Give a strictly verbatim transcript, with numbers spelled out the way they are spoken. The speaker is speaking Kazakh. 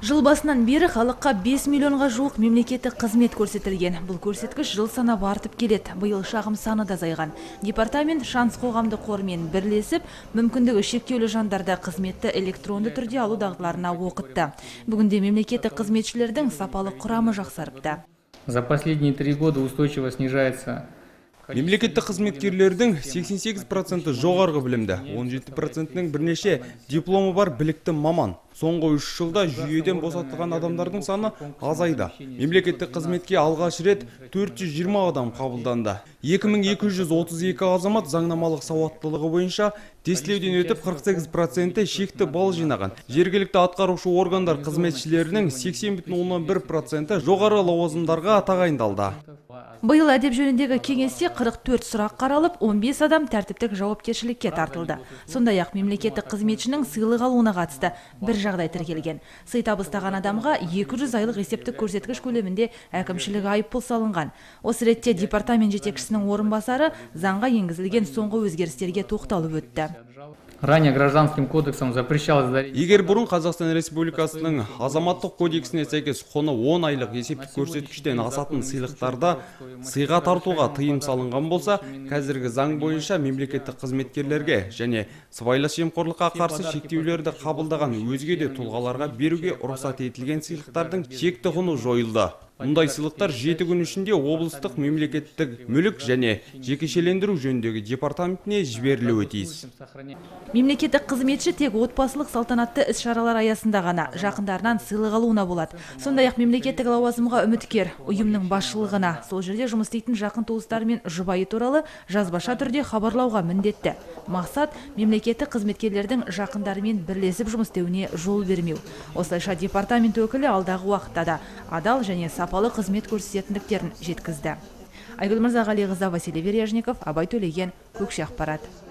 Жыл басынан бері халыққа бес миллионға жуық мемлекеттік қызмет көрсетілген. Бұл көрсеткіш жыл санап артып келеді. Биыл шағым саны да азайған. Департамент Шанс қоғамдық қорымен бірлесіп, мүмкіндігі шектеулі жандарды қызметті электронды түрде алу дағдыларына оқытты. Бүгінде мемлекеттік қызметшілердің сапалы құрамы жақсарыпты. За последние три года устойчиво снижается. Мемлекеттік қызметкерлердің сексен сегіз проценті жоғарғы білімді, он жеті процентінің бірнеше дипломы бар білікті маман. Соңғы үш жылда жүйеден босатылған адамдардың саны азайды. Мемлекеттік қызметке алғаш рет төрт жүз жиырма адам қабылданды. екі мың екі жүз отыз екі азамат заңнамалық сауаттылығы бойынша тестілеуден өтіп қырық сегіз проценті шекті балл жинаған. Жергілікті атқарушы органдар қызметшілерінің сексен бүтін оннан бір проценті жоғары лауазымдарға тағайындалды. Биыл әдеп жөніндегі кеңесте қырық төрт сұрақ қаралып, он бес адам тәртіптік жауапкершілікке тартылды. Сондай-ақ мемлекеттік қызметшінің сыйлық алуына қатысты бір жағдай тіркелген. Сый табыстаған адамға екі жүз айлық есептік көрсеткіш көлемінде әкімшілік айыппұл салынған. Осы ретте департамент жетекшісінің орынбасары заңға енгізілген соңғы өзгерістерге тоқталып өтті. Ранее гражданским кодексом запрещалось дарить. Егер бұрын Қазақстан Республикасының азаматтық кодексіне сәйкес құны он айлық есептік көрсеткіштен асатын сыйлықтарда сыйға тартуға тыйым салынған болса, қазіргі заң бойынша мемлекеттік қызметкерлерге және сыбайлас жемқорлыққа қарсы шектеулерді қабылдаған өзге де тұлғаларға беруге рұқсат етілген сыйлықтардың шекті құны жойылды. Мұндай сыйлықтар жеті күн ішінде облыстық мемлекеттік мүлік және жекешелендіру жөніндегі департаментіне жіберілуі тиіс. Мемлекеттік қызметші тек отбасылық салтанатты іс-шаралар аясында ғана жақындарынан сыйлық алуына болады. Сондай-ақ мемлекеттік лауазымға үміткер ұйымның басшылығына, сол жерде жұмыс істейтін жақын туыстары мен жұбайы туралы жазбаша түрде хабарлауға міндетті. Мақсат мемлекеттік қызметкерлердің жақындарымен бірлесіп жұмыс істеуіне жол бермеу. Осылайша департамент өкілі алдағы уақытта да адал және сапалы қызмет көрсететіндіктерін жеткізді. Айгүл Мырзағалиқызы, Василий Вережников, Абай Төлеген, Көкше ақпарат.